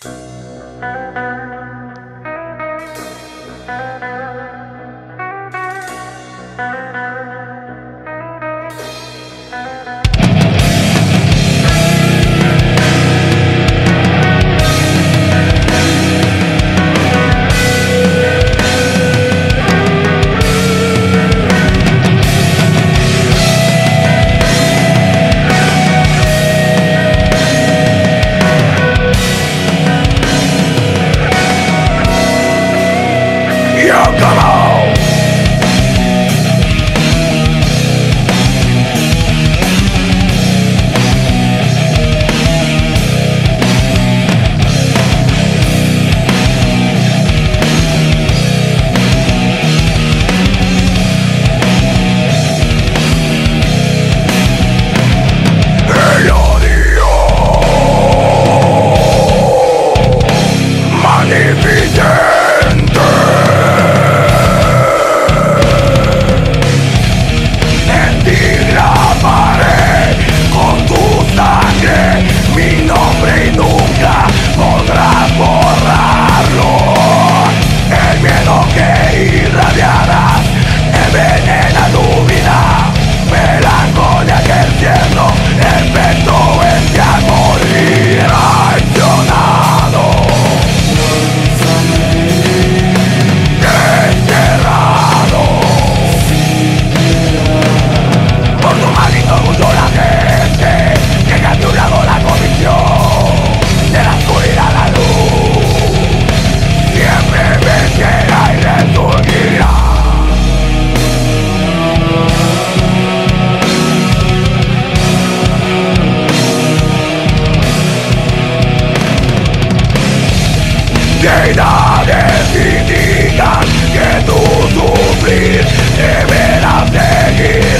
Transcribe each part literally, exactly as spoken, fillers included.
Deidades indican que tu sufrir deberás seguir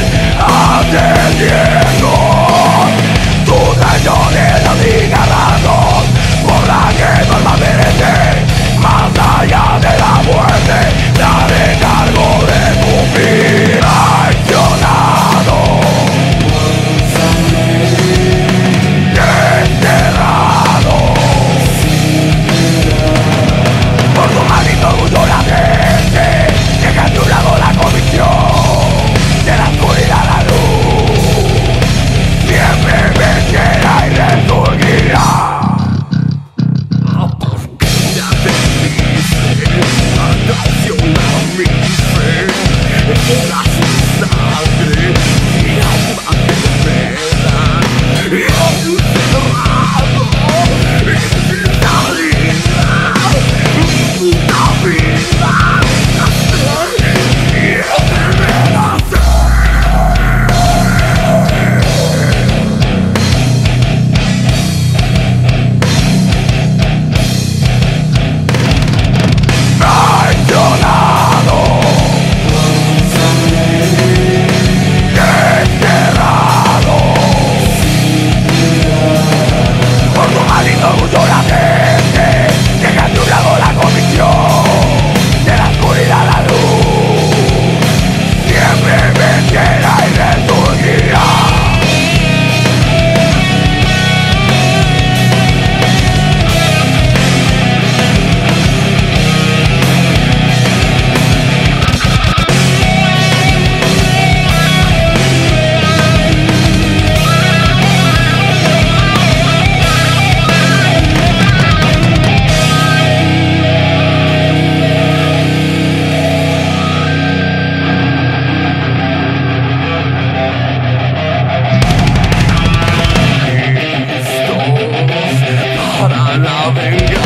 atendiendo. Tus traiciones la única razón por la que tu alma merece, más allá de la muerte, daré cargo de sufrir traicionado. Por tu maldito orgullo la gente deja a tu lado la convicción de la oscuridad la luz siempre vencerá y resurgirá. Ya te dice, traicionar mi fe, era su sangre y alma de pena, y un cerrado en mi salida. Una vida nacer y renacer. Traicionado, desterrado, por tu maldito orgullo la gente deja a tu lado la convicción de la oscuridad la luz siempre vencerá y resurgirá. Para la venganza.